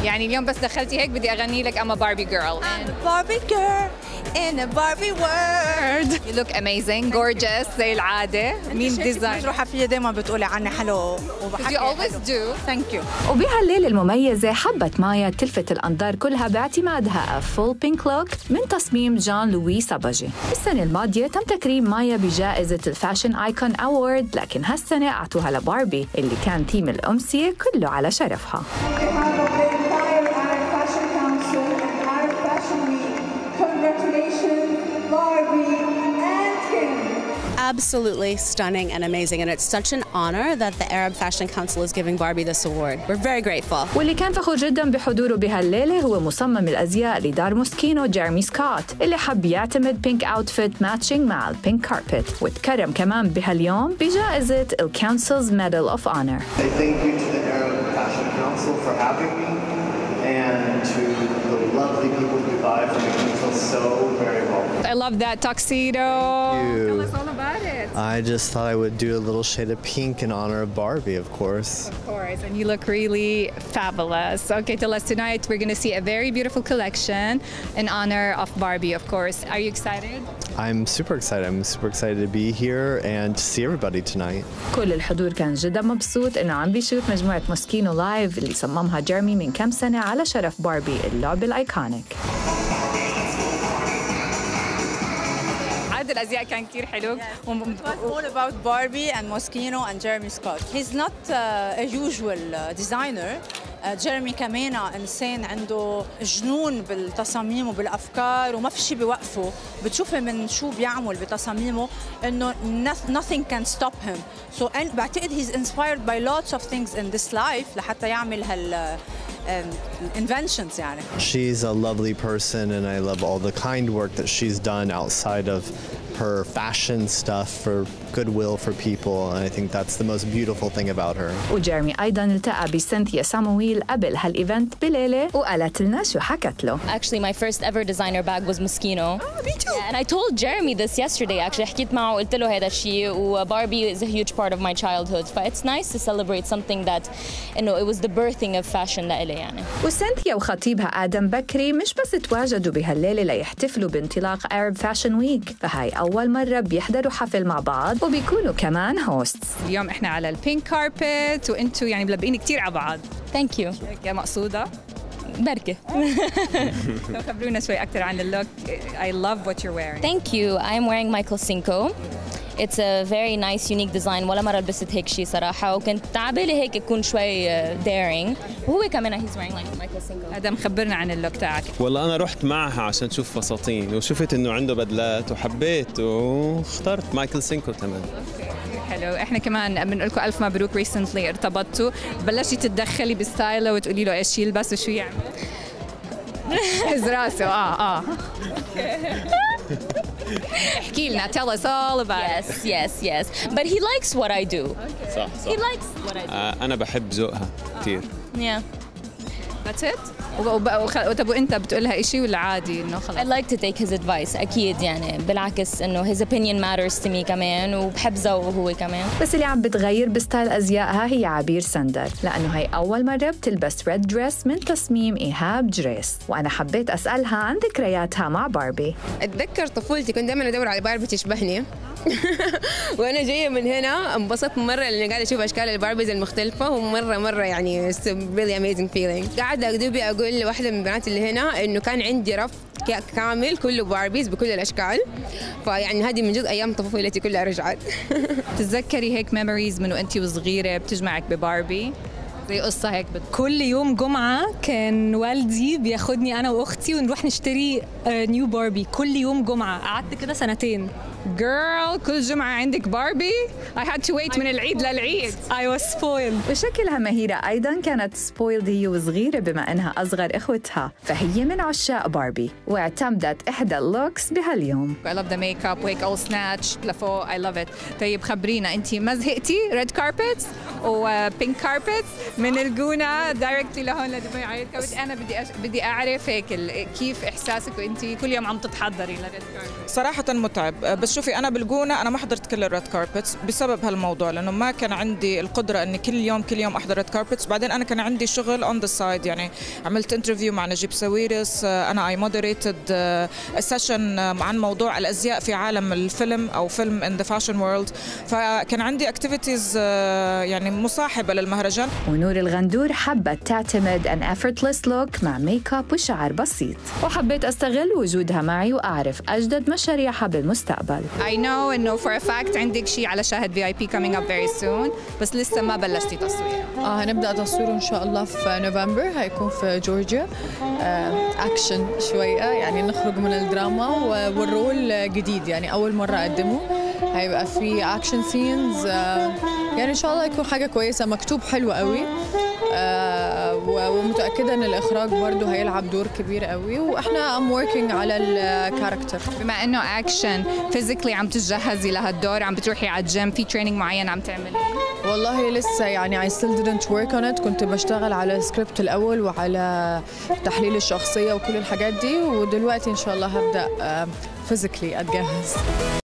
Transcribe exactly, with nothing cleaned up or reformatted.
يعني اليوم بس دخلتي هيك بدي أغني لك I'm a Barbie girl. I'm a Barbie girl in a Barbie world. You look amazing, gorgeous زي العادة. مين ديزاين؟ مجروحة فيا دايما بتقولي عني حلو وبحكي You always do. Thank you. وبهالليلة المميزة حبت مايا تلفت الأنظار كلها باعتمادها فول بينك لوك من تصميم جان لوي ساباجي. السنة الماضية تم تكريم مايا بجائزة الفاشن آيكون أوورد، لكن هالسنة أعطوها لباربي اللي كان تيم الأمسية كله على شرفها. Absolutely stunning and amazing, and it's such an honor that the Arab Fashion Council is giving Barbie this award. We're very grateful. واللي كان فخور جدا بحضوره بهالليلة هو مصمم الأزياء لدار موسكينو جيرمي سكوت، اللي حب يعتمد بينك أوتفيت ماتشينج مع البينك كاربت، وتكرم كمان بهاليوم بجائزة الكونسلز ميدال أوف أونر. Thank you to the Arab Fashion Council for having me, and to the lovely people in Dubai for making me feel so very welcome. I love that tuxedo. Thank you. Tell us all about it. I just thought I would do a little shade of pink in honor of Barbie, of course. Of course, and you look really fabulous. Okay, tell us tonight we're going to see a very beautiful collection in honor of Barbie, of course. Are you excited? I'm super excited. I'm super excited to be here and to see everybody tonight. كل الحضور كان جدا مبسوط إنه عم بيشوف مجموعة موسكينو لايف اللي صممها جيرمي من كم سنة على شرف باربي اللعبة الأيكونيك. عدد الأزياء كان كتير حلو. It was all about Barbie and Moschino and Jeremy Scott. He's not uh, a usual uh, designer. جيرمي كمان إنسان عنده جنون بالتصاميم وبالأفكار وما في شيء بيوقفه. بتشوفي من شو بيعمل بتصاميمه إنه nothing can stop him. So and بعتقد he's inspired by lots of things in this life لحتى يعمل هال um, inventions يعني. She's a lovely person, and I love all the kind work that she's done outside of her fashion stuff for goodwill for people, and I think that's the most beautiful thing about her. وجيرمي أيضاً التقى بسنتيا سامويل قبل هالإيفنت بليلة وقالت لنا شو حكت له. Actually, my first ever designer bag was Moschino. Oh, me too. Yeah, and I told Jeremy this yesterday. Actually, حكيت معه وقلت له هذا الشيء. و Barbie is a huge part of my childhood. But it's nice to celebrate something that, you know, it was the birthing of fashion لإلي يعني. وسنتيا وخطيبها آدم بكري مش بس تواجدوا بهالليلة ليحتفلوا بانطلاق Arab Fashion Week، فهاي أول مرة بيحضروا حفل مع بعض وبيكونوا كمان هوستس. اليوم إحنا على البينك كاربت وإنتوا يعني ملبقين كتير على بعض. Thank you. يا مقصودة. بركة. لو خبرونا شوي أكتر عن اللوك. I love what you're wearing. Thank you. I'm wearing Michael Cinco. It's a very nice unique design. ولا مرة لبست هيك شيء صراحة، وكنت تعبالي هيك يكون شوي daring. وهو كمان he's wearing like Michael Cinco. آدم خبرنا عن اللوك تاعك. والله أنا رحت معها عشان أشوف فساتين، وشفت إنه عنده بدلات وحبيت واخترت مايكل سينكو كمان. حلو. احنا كمان بنقول لكم الف مبروك ريسنتلي ارتبطتوا، بلشتي تتدخلي بستايله وتقولي له ايش يلبس وشو يعمل. هز راسه. اه اه احكي لنا tell us all about yes yes yes but he likes what I do. Okay. صح صح. He likes what I do. آه أنا بحب ذوقها كثير. Yeah. That's it. وطب وانت بتقولها إشي ولا عادي انه خلص؟ I like to take his advice اكيد يعني، بالعكس انه his opinion matters to me كمان، وبحب ذوقه هو كمان. بس اللي عم بتغير بستايل أزيائها هي عبير سندر، لأنه هي أول مرة بتلبس ريد دريس من تصميم إيهاب جريس، وأنا حبيت أسألها عن ذكرياتها مع باربي. أتذكر طفولتي كنت دائما أدور على باربي تشبهني. وانا جايه من هنا انبسطت مره لاني قاعده اشوف اشكال الباربيز المختلفه، ومره مره يعني really amazing feeling. قاعده اكذبي اقول لواحده من البنات اللي هنا انه كان عندي رف كامل كله باربيز بكل الاشكال، فيعني هذه من جزء ايام طفولتي كلها رجعت. تتذكري هيك ميموريز من وانتي وصغيره بتجمعك بباربي؟ زي قصة هيك بت... كل يوم جمعة كان والدي بياخدني أنا وأختي ونروح نشتري نيو باربي كل يوم جمعة. قعدت كده سنتين. Girl كل جمعة عندك باربي؟ I had to wait من العيد للعيد. I was spoiled. وشكلها مهيرة أيضاً كانت spoiled هي وصغيرة بما إنها أصغر إخوتها، فهي من عشاق باربي واعتمدت إحدى اللوكس بهاليوم. I love the makeup وهيك all snatched لفوق. I love it. طيب خبرينا أنتي ما زهقتي red carpets و pink carpets من الجونة دايركتلي لهون لدبي على الكابت؟ أنا بدي أش... بدي أعرف هيك ال... كيف إحساسك وأنتي كل يوم عم تتحضري لريد كاربت؟ صراحة متعب، بس بس شوفي أنا بالجونة أنا ما حضرت كل الريد كاربتس بسبب هالموضوع، لأنه ما كان عندي القدرة إني كل يوم كل يوم أحضر ريد كاربتس. بعدين أنا كان عندي شغل on the side، يعني عملت انترفيو مع نجيب ساويرس، أنا I moderated سيشن عن موضوع الأزياء في عالم الفيلم أو فيلم in the fashion world، فكان عندي activities يعني مصاحبة للمهرجان. ونور الغندور حبت تعتمد an effortless look مع ميك اب وشعر بسيط، وحبيت أستغل وجودها معي وأعرف أجدد مشاريعها بالمستقبل. I know إنه for a fact عندك شيء على شاهد في آي بي coming up very soon، بس لسه ما بلشتي تصوير. آه هنبدأ تصويره إن شاء الله في نوفمبر، هيكون في جورجيا. آه أكشن شوية، يعني نخرج من الدراما والرول جديد، يعني أول مرة أقدمه، هيبقى في أكشن سينز. آه يعني إن شاء الله يكون حاجة كويسة، مكتوب حلو قوي. آه ومتأكدة إن الإخراج برضه هيلعب دور كبير قوي، وإحنا I'm working على الكاركتر. بما إنه أكشن فيزيكلي عم تتجهزي لهالدور، عم بتروحي على الجيم، في تريننج معين عم تعملي؟ والله لسه يعني I still didn't work on it، كنت بشتغل على السكريبت الأول وعلى تحليل الشخصية وكل الحاجات دي، ودلوقتي إن شاء الله هبدأ فيزيكلي أتجهز.